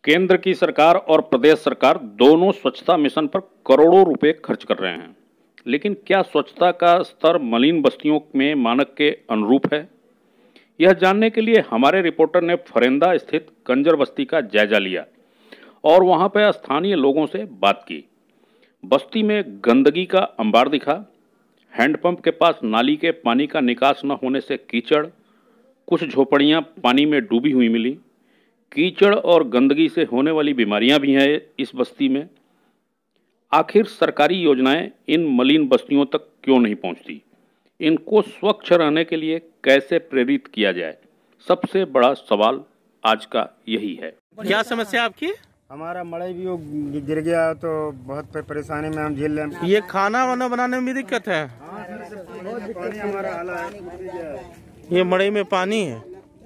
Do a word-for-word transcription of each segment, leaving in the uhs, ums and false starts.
केंद्र की सरकार और प्रदेश सरकार दोनों स्वच्छता मिशन पर करोड़ों रुपए खर्च कर रहे हैं, लेकिन क्या स्वच्छता का स्तर मलिन बस्तियों में मानक के अनुरूप है? यह जानने के लिए हमारे रिपोर्टर ने फरेंदा स्थित कंजर बस्ती का जायजा लिया और वहां पर स्थानीय लोगों से बात की। बस्ती में गंदगी का अंबार दिखा। हैंडपंप के पास नाली के पानी का निकास न होने से कीचड़, कुछ झोपड़ियां पानी में डूबी हुई मिली। कीचड़ और गंदगी से होने वाली बीमारियां भी हैं इस बस्ती में। आखिर सरकारी योजनाएं इन मलिन बस्तियों तक क्यों नहीं पहुंचती? इनको स्वच्छ रहने के लिए कैसे प्रेरित किया जाए? सबसे बड़ा सवाल आज का यही है। क्या समस्या आपकी? हमारा मड़ई भी वो गिर गया तो बहुत परेशानी में हम झेल रहे हैं। ये खाना वाना बनाने में भी दिक्कत है। पानी हमारा हाला है। ये मड़ई में पानी है।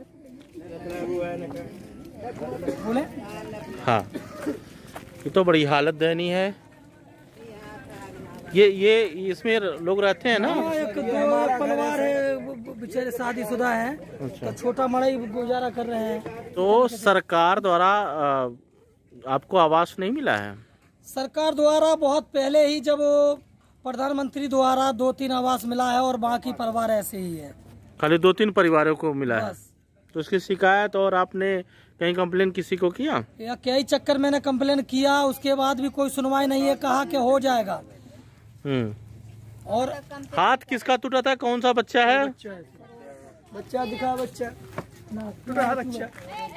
हाँ, ये तो बड़ी हालत दयनीय है। ये ये इसमें लोग रहते हैं ना? एक दो परिवार है, बेचारे शादीशुदा हैं। अच्छा। तो छोटा मड़ई गुजारा कर रहे हैं। तो सरकार द्वारा आपको आवास नहीं मिला है? सरकार द्वारा बहुत पहले ही जब प्रधानमंत्री द्वारा दो तीन आवास मिला है और बाकी परिवार ऐसे ही है। खाली दो तीन परिवारों को मिला है। तो उसकी शिकायत और आपने कहीं कंप्लेन किसी को किया? या कई चक्कर मैंने कंप्लेन किया, उसके बाद भी कोई सुनवाई नहीं है। कहा कि हो जाएगा। हम्म। और हाथ किसका टूटा था? कौन सा बच्चा है? बच्चा, बच्चा दिखा, बच्चा टूटा बच्चा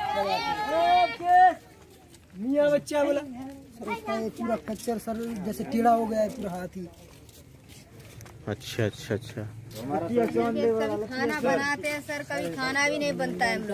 मियाँ बच्चा बोला सर, पूरा फ्रैक्चर सर, जैसे टीड़ा हो गया है पूरा हाथ ही। अच्छा अच्छा अच्छा। खाना बनाते हैं सर, कभी खाना भी नहीं बनता है हम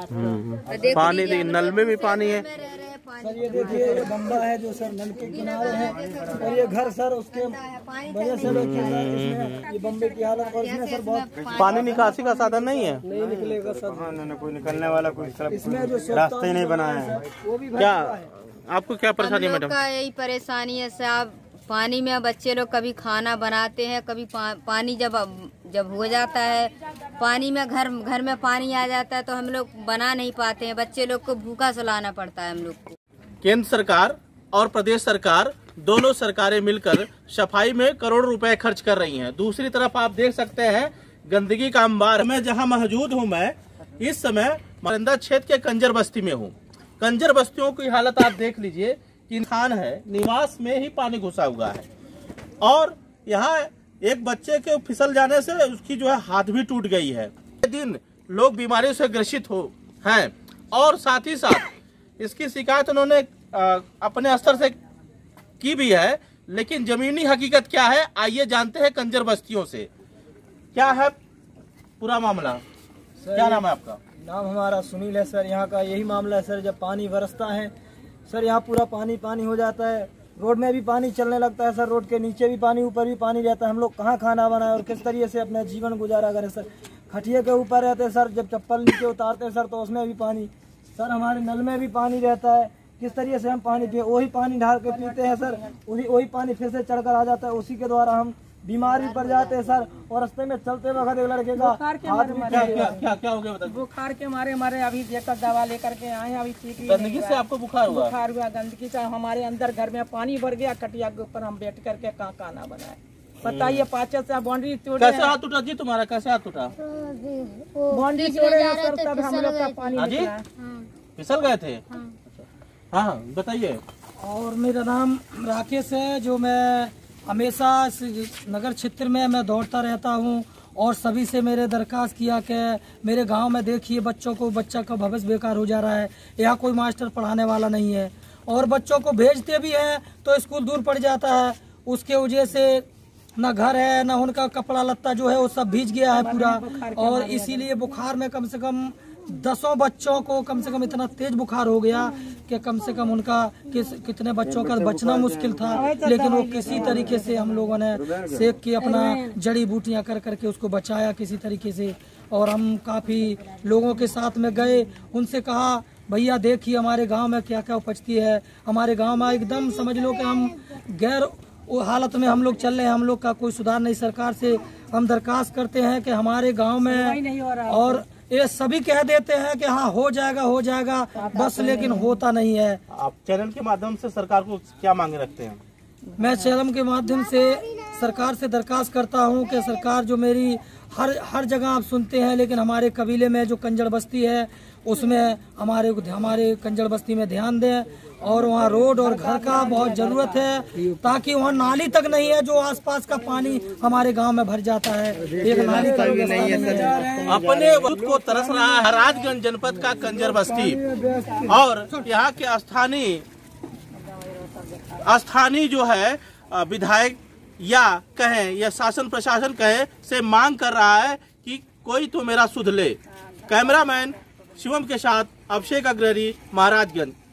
लोग का। पानी देखिए, नल में भी पानी है सर। ये देखिए, ये बम्बा है जो सर नल के किनारे है, और ये घर सर उसके वजह से लोग इसमें ये बम्बे की हालत। और इसमें सर बहुत पानी निकासी का साधन नहीं है। नहीं निकलेगा सर। हाँ, कोई निकलने वाला कोई इसमें जो रास्ता ही नहीं बनाया है। वो भी क्या आपको क्या परेशानी मैडम? का यही परेशानी है साहब। पानी में बच्चे लोग कभी खाना बनाते हैं, कभी पा, पानी जब जब हो जाता है, पानी में घर घर में पानी आ जाता है तो हम लोग बना नहीं पाते हैं। बच्चे लोग को भूखा सुलाना पड़ता है हम लोग को। केंद्र सरकार और प्रदेश सरकार दोनों सरकारें मिलकर सफाई में करोड़ों रुपए खर्च कर रही हैं। दूसरी तरफ आप देख सकते हैं गंदगी का अंबार। मैं जहां मौजूद हूं, मैं इस समय फरेंदा क्षेत्र के कंजर बस्ती में हूं। कंजर बस्तियों की हालत आप देख लीजिए कि खान है, निवास में ही पानी घुसा हुआ है और यहाँ एक बच्चे के फिसल जाने से उसकी जो है हाथ भी टूट गई है। दिन लोग बीमारियों से ग्रसित हो हैं और साथ ही साथ इसकी शिकायत उन्होंने अपने स्तर से की भी है, लेकिन जमीनी हकीकत क्या है आइए जानते हैं कंजर बस्तियों से। क्या है पूरा मामला? क्या नाम है आपका? नाम हमारा सुनील है सर। यहाँ का यही मामला है सर। जब पानी बरसता है सर, यहाँ पूरा पानी पानी हो जाता है। रोड में भी पानी चलने लगता है सर, रोड के नीचे भी पानी, ऊपर भी पानी रहता है। हम लोग कहाँ खाना बनाए और किस तरीके से अपना जीवन गुजारा करें सर? खटिया के ऊपर रहते हैं सर, जब चप्पल नीचे उतारते हैं सर तो उसमें भी पानी सर, हमारे नल में भी पानी रहता है। किस तरीके से हम पानी पिए? वही पानी ढाल के पीते हैं सर, वही वही पानी फिर से चढ़कर आ जाता है। उसी के द्वारा हम बीमार भी पड़ जाते हैं सर। और रास्ते में चलते वक्त एक लड़के का हाथ भी क्या क्या क्या क्या हो गया बताइए? बुखार के मारे हमारे अभी जेकर दवा लेकर के आए, अभी ठीक नहीं। गंदगी से आपको बुखार हुआ? बुखार हुआ गंदगी का। हमारे अंदर घर में पानी भर गया, कटिया के ऊपर हम बैठ करके कहाँ खाना बनाए बताइए। पाँच से बाउंड्री तोड़े। कैसे हाथ टूटा जी तुम्हारा? कैसे हाथ टूटा? बाउंड्री तोड़े सर, तब हम लोग का पानी निकला। फिसल गए थे? हाँ बताइए। और मेरा नाम राकेश है, जो मैं हमेशा इस नगर क्षेत्र में मैं दौड़ता रहता हूं और सभी से मेरे दरखास्त किया कि मेरे गांव में देखिए बच्चों को बच्चा का भविष्य बेकार हो जा रहा है। यहाँ कोई मास्टर पढ़ाने वाला नहीं है और बच्चों को भेजते भी हैं तो स्कूल दूर पड़ जाता है। उसके वजह से न घर है न उनका कपड़ा लत्ता जो है वो सब भीग गया है पूरा। और इसीलिए बुखार में कम से कम दसों बच्चों को कम से कम इतना तेज बुखार हो गया कि कम से कम उनका किस कितने बच्चों का बचना मुश्किल था। लेकिन वो किसी तरीके से हम लोगों ने सेक के अपना जड़ी बूटियां कर करके उसको बचाया किसी तरीके से। और हम काफ़ी लोगों के साथ में गए, उनसे कहा भैया देखिए हमारे गांव में क्या क्या उपजती है। हमारे गांव में एकदम समझ लो कि हम गैर वो हालत में हम लोग चल रहे हैं। हम लोग का कोई सुधार नहीं। सरकार से हम दरखास्त करते हैं कि हमारे गाँव में और ये सभी कह देते हैं कि हाँ हो जाएगा हो जाएगा बस, लेकिन होता नहीं है। आप चैनल के माध्यम से सरकार को क्या मांगे रखते हैं? मैं चैनल के माध्यम से सरकार से दरखास्त करता हूं कि सरकार जो मेरी हर हर जगह आप सुनते हैं, लेकिन हमारे कबीले में जो कंजड़ बस्ती है उसमें हमारे हमारे कंजड़ बस्ती में ध्यान दें, और वहाँ रोड और घर का बहुत जरूरत है, ताकि वहाँ नाली तक नहीं है, जो आसपास का पानी हमारे गांव में भर जाता है, एक नाली का भी नहीं है। अपने वजूद को तरस रहा है महाराजगंज जनपद का कंजर बस्ती, और यहाँ के स्थानीय स्थानीय जो है विधायक या कहें या शासन प्रशासन कहे से मांग कर रहा है कि कोई तो मेरा सुध ले। कैमरामैन शिवम के साथ अभिषेक अग्रहरी, महाराजगंज।